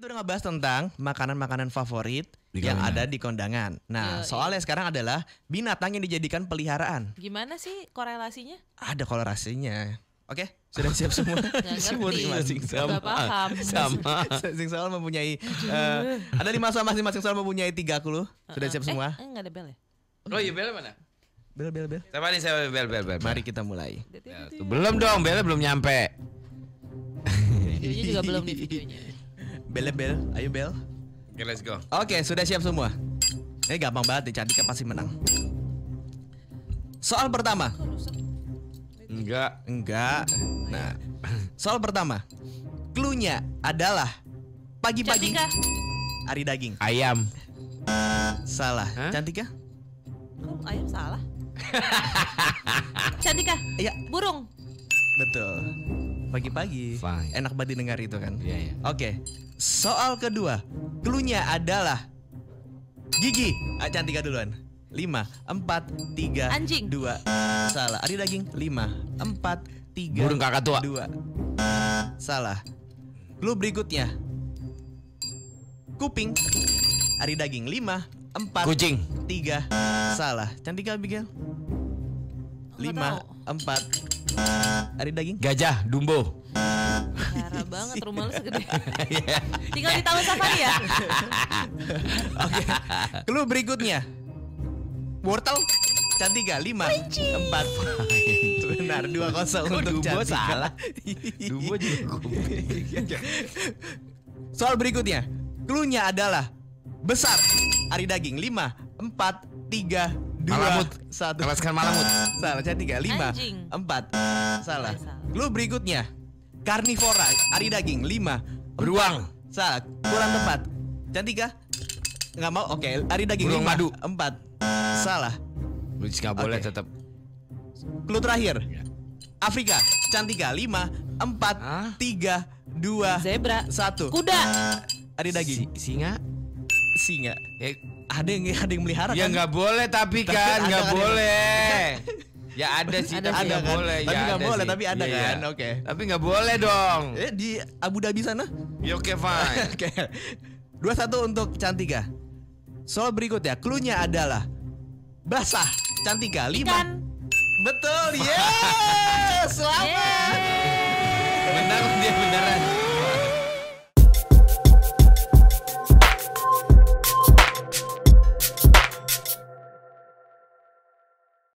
kita udah ngebahas tentang makanan-makanan favorit yang ada di kondangan. Nah, soalnya sekarang adalah binatang yang dijadikan peliharaan. Gimana sih korelasinya? Ada korelasinya. Oke, sudah siap semua? Masing-masing sama. paham. Sama. Masing soal mempunyai ada 5 soal, masing-masing soal mempunyai 3 clue. Sudah siap semua? Enggak ada bel ya? Oh iya, bel mana? Bel. Siapa nih saya bel. Mari kita mulai. Ya, tuh, belum dong, belnya belum nyampe. Videonya juga belum di videonya. Bel. Ayo bel. Oke, let's go. Oke, sudah siap semua? Ini gampang banget nih, Cantika pasti menang. Soal pertama. Enggak. Nah, soal pertama. Cluenya adalah pagi-pagi Cantika. hari daging. Ayam. Salah. Hah? Cantika? Kok ayam salah? Cantika. Iya, Burung. betul. Pagi-pagi. Fine. Enak banget didengar itu kan. Iya. Oke. Soal kedua. Cluenya adalah gigi. Cantika duluan. 5, 4, 3, Anjing. 2. Salah. Hari daging. 5, 4, 3, Burung kakak tua. 2. Salah. Clue berikutnya. Kuping. Hari daging. 5, 4, Kucing. 3. Salah. Cantika Abigail. 5, 4. Hari daging. Gajah, Dumbo. Parah banget, rumah lu segede. Tinggal di Taman Safari ya? Oke. Clue berikutnya. Wortel. Cantika 5, 4. Benar, 2-0 untuk Dumbo Cantika. salah? Dumbo juga Soal berikutnya. Cluenya adalah besar. Hari daging. 5, 4, 3, 2, Malamut. 1. Alaskan malamut. Salah. Cantika 5, Anjing. 4. Salah. Salah. Clue berikutnya. Karnivora. Hari daging. 5, Beruang. Salah, kurang tepat. Cantika? Nggak mau? Oke, hari daging. Burung 5, madu. 4. Salah. Lu nggak boleh Oke. tetap. Clue terakhir. Afrika. Cantika. 5, 4, Hah? 3, 2, Zebra. 1. Kuda. Hari daging. Singa? Singa. Ada yang melihara Ya kan? nggak boleh tapi Tapi kan ada nggak kan boleh. Ya ada sih, Ada tapi sih. nggak kan? boleh. Tapi Ya nggak ada boleh, sih. tapi ada Iya, kan? iya. Oke. Tapi nggak boleh dong. Di Abu Dhabi sana? Ya oke, fine. Oke. 2-1 untuk Cantika. Soal berikutnya, cluenya adalah basah. Cantika. 5. Ikan. Betul. Yes. Selamat. Benar dia beneran.